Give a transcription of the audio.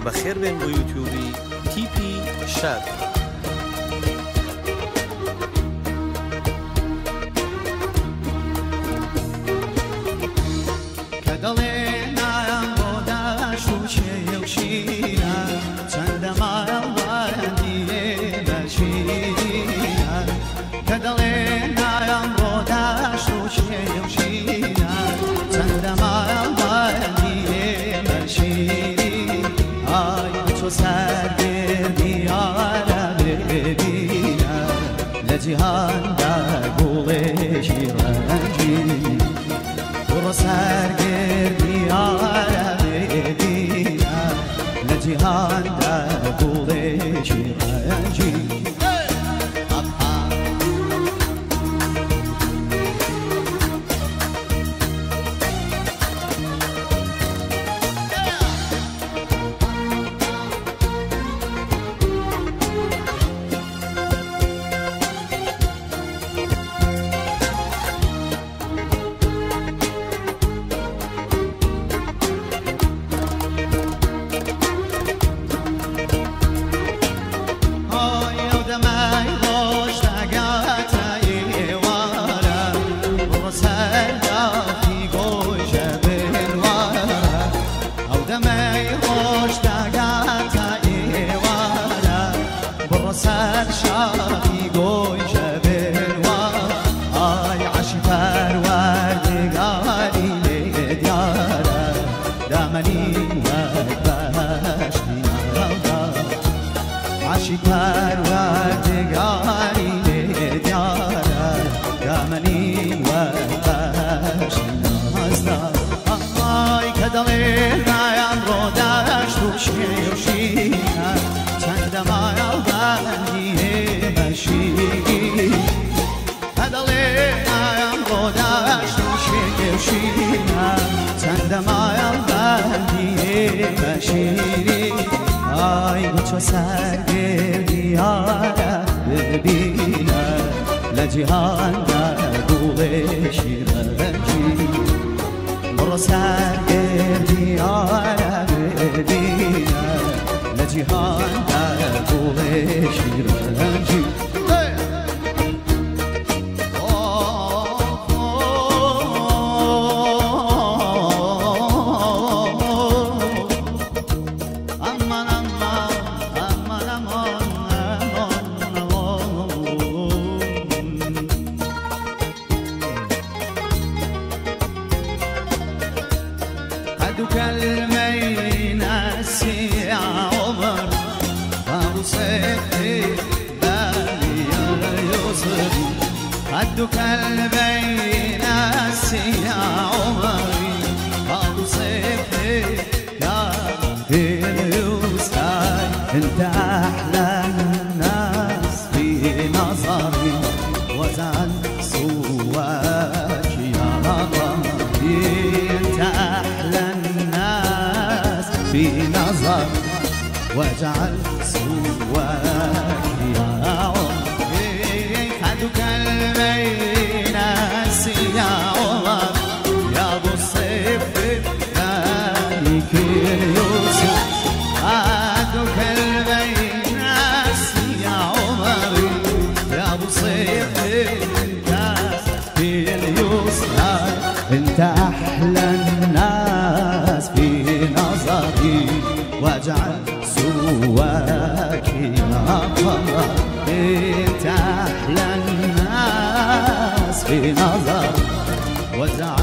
بخیر بین بو یوتیوبی تیپی شد لجهان در گوله شیرنجی برو سرگردی آره ببینم لجهان در گوله شیرنجی شاهی گوشه بلوا آی عشی پروردگاری لیدیاره دامنی وقت بشتی نادا عشی پروردگاری لیدیاره دامنی وقت بشتی نازدا آی کدالی نایم رو داشت و شیوشینه چند مایل بندیه مشیگی هدالی نایم رو داشت و شیوشینه چند مایل بندیه مشیگی آی بچه سرگردی آره ببینه لجهان در گوله شیرنجی برو سرگردی آره ببینه لجهان در گوله شیرنجی كلمين السيع عمر أبو سيفي بالي يصر قد كلمين السيع عمر أبو سيفي بالي يصر انت أحلى الناس في نظري وزن سواك يا ربي انت أحلى في نظر واجعل سواك يا عمري خدك البين يا عمر يا ابو الصيف مالك اليوسف خدك البين يا عمر يا ابو الصيف اليوسف انت احلى الناس في نظري واجعل سواك يا قمر انت احلى الناس في نظري واجعل